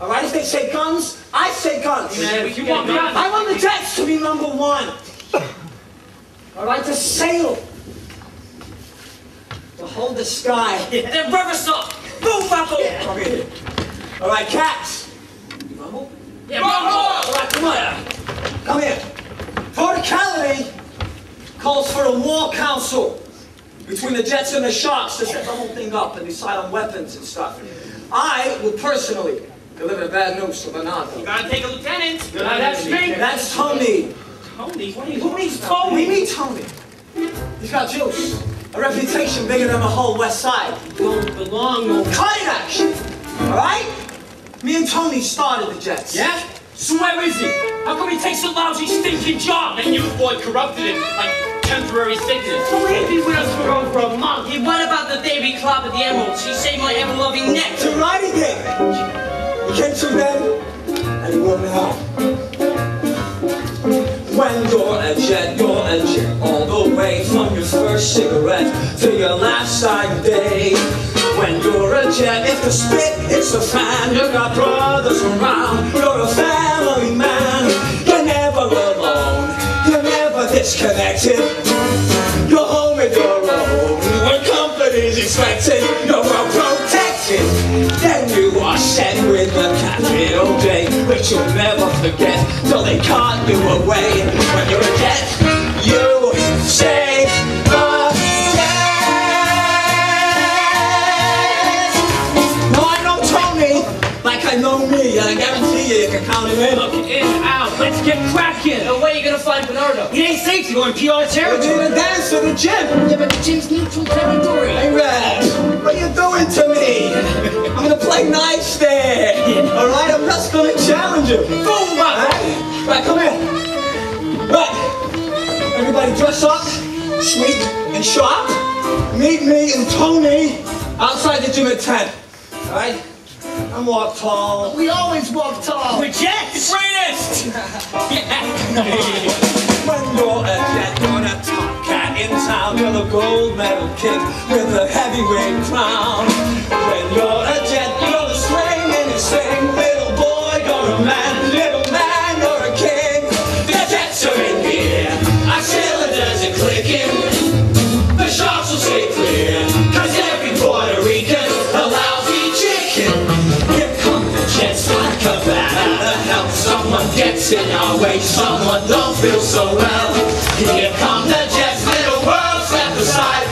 All right, if they say guns, I say guns. Yeah, if you want guns. I want the Jets to be number one. All right, to sail. To hold the sky. Then rubber stop. Boom, buckle. Come here. All right, Cats. You rumble? Yeah, rumble. All right, come on. Come here. Verticality calls for a war council between the Jets and the Sharks to set the whole thing up and decide on weapons and stuff. I will personally deliver the bad news to Bernardo. You gotta take a lieutenant. That's me. That's Tony. Tony? Who needs Tony? We need Tony. He's got juice. A reputation bigger than the whole West Side. Don't belong no Cutting action. All right? Me and Tony started the Jets. Yeah? So where is he? How come he takes a lousy, stinking job? And you, boy, corrupted it like temporary sickness. So he'd be with us for over a month. Hey, what about the day we clobbered the Emeralds? She saved my ever-loving neck. To right again. He came to them, and he wore me out. When you're a jet, all the way from your first cigarette to your last dying day. When you're a jet, if the spit hits a fan, you got brothers around. You're a family man. You're never alone. You're never disconnected. You're home with your own. When company's expected, you're well protected. Then you are set with the capital J, which you'll never forget till they cart you away. When you're a jet, you say the jet. Now I know Tony like I know me, and I guarantee you can count him in. Look, in, out, let's get cracking. And where are you gonna find Bernardo? He ain't safe to go in PR We're territory. doing a dance to the gym. Yeah, but the gym's neutral territory. Hey, Red, what are you doing to me? I'm gonna play nice there. All right, I'm just gonna challenge you. Boom, Right, come here. Right, everybody dress up, sweet and sharp. Meet me and Tony outside the gym at 10. All right? And walk tall. We always walk tall. We're Jets. Greatest. When you're a jet, you're the top cat in town. You're the gold medal kid with the heavyweight crown. When you're a jet, you're the swing and you sing. Little boy, you're a man. Little man, you're a king. The Jets are in gear. Our cylinders are clicking. The Sharks will stay clear. Cause every Puerto Rican a lousy chicken. Here come the Jets like a bat out of hell. Someone gets in our way. Someone don't feel so well. Here come the Jets, little world left aside.